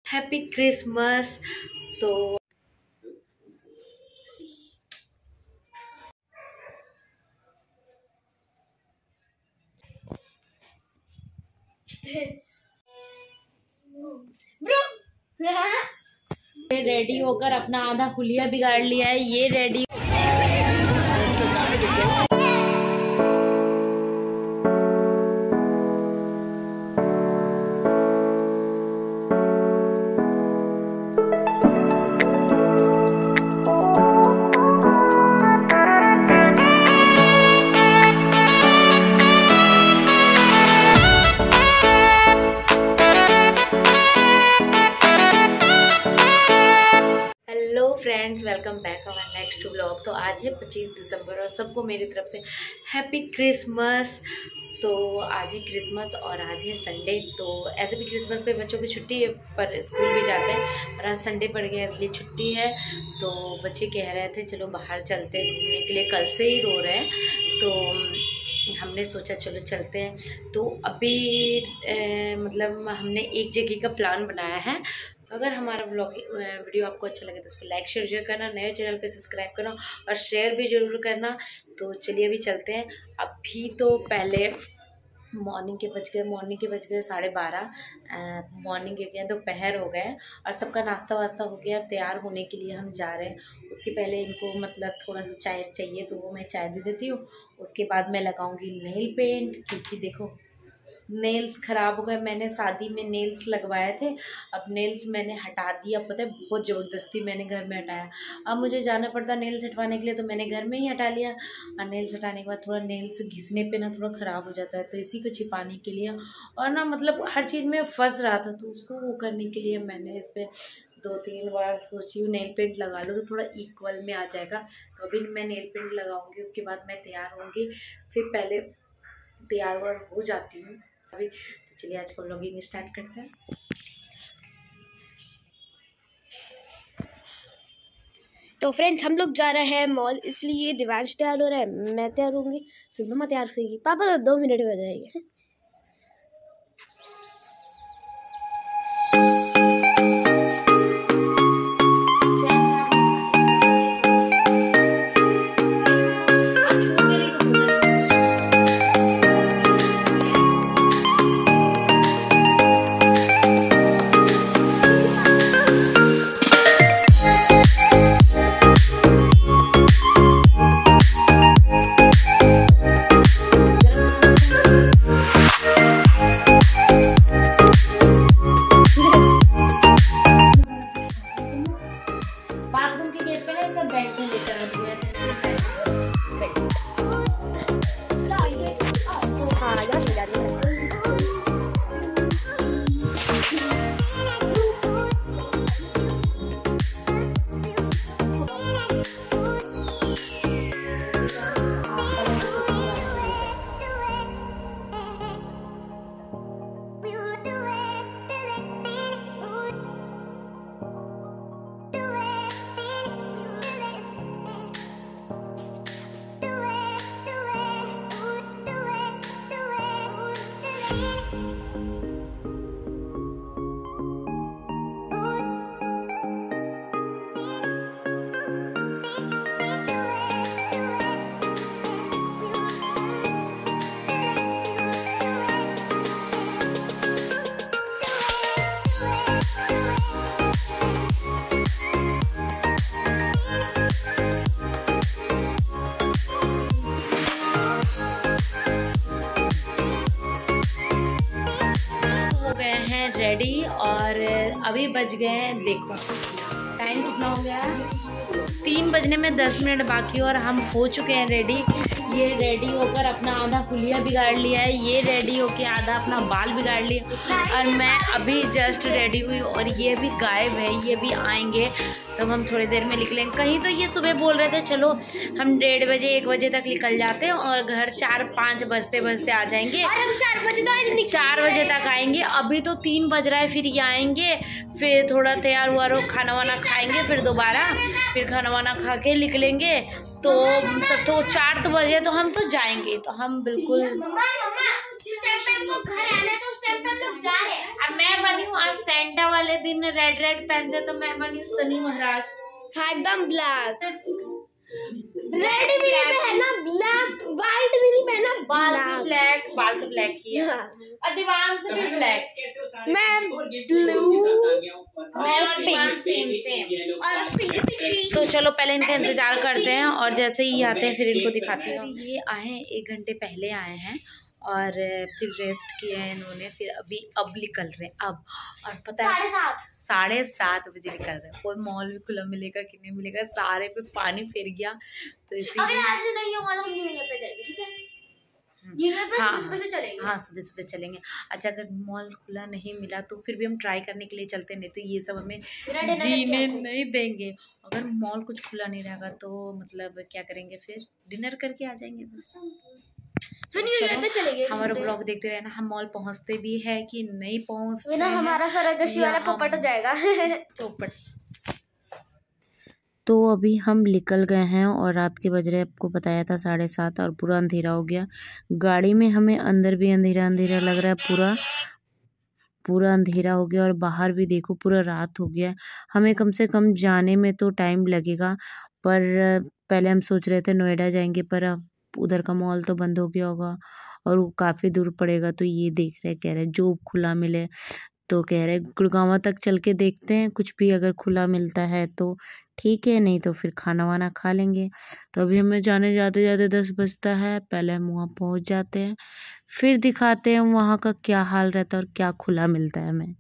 Happy Christmas. तो ready होकर अपना आधा हुलिया बिगाड़ लिया है। ये ready friends, welcome back our next vlog. तो आज है 25 दिसंबर और सबको मेरी तरफ से हैप्पी क्रिसमस। तो आज है क्रिसमस और आज है संडे। तो ऐसे भी क्रिसमस पे बच्चों की छुट्टी है पर स्कूल भी जाते हैं और आज संडे पड़ गया इसलिए छुट्टी है। तो बच्चे कह रहे थे चलो बाहर चलते हैं घूमने के लिए, कल से ही रो रहे हैं। तो हमने सोचा चलो चलते हैं। तो अभी मतलब हमने एक जगह का प्लान बनाया है। अगर हमारा वीडियो आपको अच्छा लगे तो उसको लाइक शेयर जरूर करना, नए चैनल पे सब्सक्राइब करना और शेयर भी जरूर करना। तो चलिए अभी चलते हैं। अभी तो पहले मॉर्निंग के बज गए 12:30। मॉर्निंग के गए दोपहर हो गए और सबका नाश्ता वास्ता हो गया। तैयार होने के लिए हम जा रहे हैं। उसके पहले इनको मतलब थोड़ा सा चाय चाहिए तो वो मैं चाय दे देती हूँ। उसके बाद मैं लगाऊंगी नेल पेंट, क्योंकि देखो नेल्स ख़राब हो गए। मैंने शादी में नेल्स लगवाए थे, अब नेल्स मैंने हटा दिया। पता है बहुत ज़बरदस्ती मैंने घर में हटाया। अब मुझे जाना पड़ता नेल्स हटवाने के लिए तो मैंने घर में ही हटा लिया। और नेल्स हटाने के बाद थोड़ा नेल्स घिसने पे ना थोड़ा ख़राब हो जाता है, तो इसी को छिपाने के लिए और ना मतलब हर चीज़ में फंस रहा था तो उसको वो करने के लिए मैंने इस पर 2-3 बार सोची हूँ नेल पेंट लगा लो तो थोड़ा इक्वल में आ जाएगा। तो अभी मैं नेल पेंट लगाऊंगी, उसके बाद मैं तैयार होंगी। फिर पहले तैयार हो जाती हूँ अभी। तो चलिए आज का व्लॉगिंग स्टार्ट करते हैं। तो फ्रेंड्स हम लोग जा रहे हैं मॉल, इसलिए दिवांश तैयार हो रहा है, मैं तैयार होंगी, फिर मम्मा तैयार होगी, पापा तो 2 मिनट में हो जाएंगे। रेडी और अभी बज गए हैं, देखो टाइम कितना हो गया है, 3 बजने में 10 मिनट बाकी और हम हो चुके हैं रेडी। ये रेडी होकर अपना आधा हुलिया बिगाड़ लिया है, ये रेडी होकर आधा अपना बाल बिगाड़ लिया और मैं अभी जस्ट रेडी हुई और ये भी गायब है। ये भी आएंगे तो हम थोड़ी देर में निकलेंगे कहीं। तो ये सुबह बोल रहे थे चलो हम 1:30 बजे 1 बजे तक निकल जाते हैं और घर 4-5 बजते बजते आ जाएंगे और हम 4 बजे तक आएंगे। अभी तो 3 बज रहा है, फिर ये आएंगे, फिर थोड़ा तैयार हुआ रो खाना वाना खाएंगे, फिर दोबारा फिर खाना वाना खा के निकलेंगे। तो तब तो 4 बजे तो हम तो जाएंगे। तो हम बिल्कुल और मैं बनी हूँ आज सेंटा वाले दिन रेड रेड पहनते, तो मैं बनी सनी महाराज। हाँ एकदम ब्लैक, रेड भी नहीं पहना, ब्लैक, व्हाइट भी नहीं पहना, बाल भी ब्लैक, बाल तो ब्लैक ही है। और दीवान से भी ब्लैक, मैं ब्लू, मैं और दीवान सेम सेम और पिंक। तो चलो पहले इनका इंतजार करते हैं और जैसे ही आते हैं फिर इनको दिखाती हूँ। ये आए 1 घंटे पहले आए हैं और फिर रेस्ट किए हैं इन्होंने, फिर अब निकल रहे हैं अब। और पता है 7:30 बजे निकल रहे हैं। कोई मॉल भी खुला मिलेगा कि नहीं मिलेगा, सारे पे पानी फिर गया, तो इसीलिए आज नहीं होगा तो हम न्यू ईयर पे जाएंगे, ठीक है? सुबह से चलेंगे। हाँ सुबह सुबह चलेंगे। अच्छा अगर मॉल खुला नहीं मिला तो फिर भी हम ट्राई करने के लिए चलते, नहीं तो ये सब हमें जीने नहीं देंगे। अगर मॉल कुछ खुला नहीं रहेगा तो मतलब क्या करेंगे, फिर डिनर करके आ जाएंगे बस, फिर न्यू ईयर पे चलेंगे। हमारा ब्लॉग देखते रहना, हम मॉल पहुंचते भी है कि नहीं पहुंचते ना हमारा सारा जोशी वाला पोपट हो जाएगा। पोपट। तो अभी हम निकल गए हैं और रात के बज रहे, आपको बताया था 7:30, और पूरा अंधेरा हो गया। गाड़ी में हमें अंदर भी अंधेरा अंधेरा लग रहा है, पूरा अंधेरा हो गया, और बाहर भी देखो पूरा रात हो गया। हमें कम से कम जाने में तो टाइम लगेगा, पर पहले हम सोच रहे थे नोएडा जाएंगे, पर अब उधर का मॉल तो बंद हो गया होगा और वो काफ़ी दूर पड़ेगा। तो ये देख रहे, कह रहे जो खुला मिले, तो कह रहे गुड़गांव तक चल के देखते हैं, कुछ भी अगर खुला मिलता है तो ठीक है, नहीं तो फिर खाना वाना खा लेंगे। तो अभी हमें जाते जाते 10 बजता है। पहले हम वहाँ पहुँच जाते हैं, फिर दिखाते हैं वहाँ का क्या हाल रहता है और क्या खुला मिलता है हमें।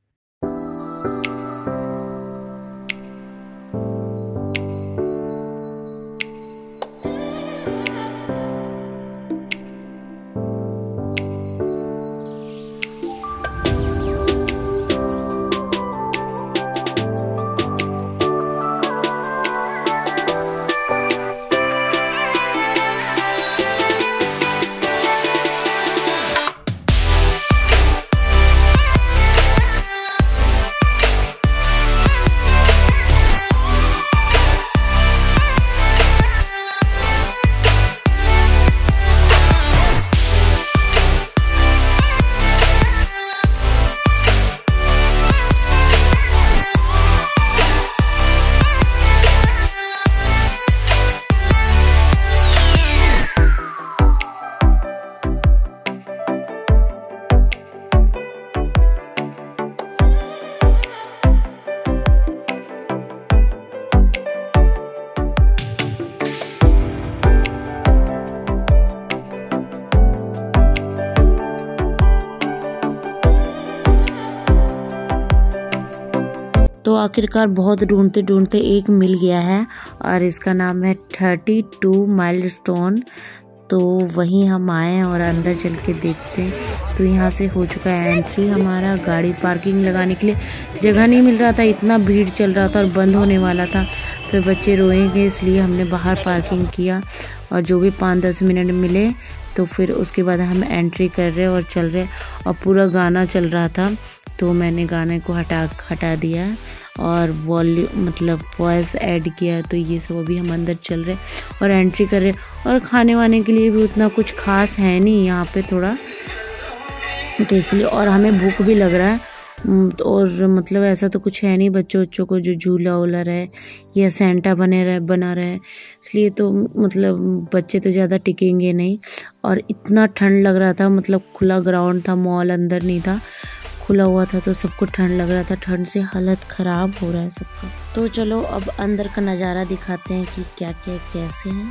तो आखिरकार बहुत ढूंढते ढूंढते एक मिल गया है और इसका नाम है 32 माइलस्टोन। तो वहीं हम आए हैं और अंदर चल के देखते हैं। तो यहाँ से हो चुका है एंट्री हमारा। गाड़ी पार्किंग लगाने के लिए जगह नहीं मिल रहा था, इतना भीड़ चल रहा था और बंद होने वाला था। फिर बच्चे रोएंगे इसलिए हमने बाहर पार्किंग किया और जो भी 5-10 मिनट मिले तो फिर उसके बाद हम एंट्री कर रहे और चल रहे। और पूरा गाना चल रहा था तो मैंने गाने को हटा दिया और वॉल्यूम मतलब वॉइस ऐड किया। तो ये सब अभी हम अंदर चल रहे और एंट्री कर रहे। और खाने वाने के लिए भी उतना कुछ खास है नहीं यहाँ पे थोड़ा, तो इसलिए। और हमें भूख भी लग रहा है और मतलब ऐसा तो कुछ है नहीं बच्चों को जो झूला वूला रहे या सेंटा बना रहे, इसलिए तो मतलब बच्चे तो ज़्यादा टिकेंगे नहीं। और इतना ठंड लग रहा था, मतलब खुला ग्राउंड था, मॉल अंदर नहीं था, खुला हुआ था, तो सबको ठंड लग रहा था। ठंड से हालत ख़राब हो रहा है सबका। तो चलो अब अंदर का नज़ारा दिखाते हैं कि क्या क्या कैसे हैं।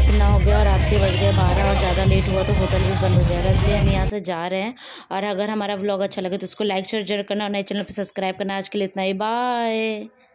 पीना हो गया और रात के बज गए 12 और ज़्यादा लेट हुआ तो होटल भी बंद हो जाएगा, इसलिए हम यहाँ से जा रहे हैं। और अगर हमारा व्लॉग अच्छा लगे तो उसको लाइक शेयर जरूर करना और नए चैनल पर सब्सक्राइब करना। आज के लिए इतना ही, बाय।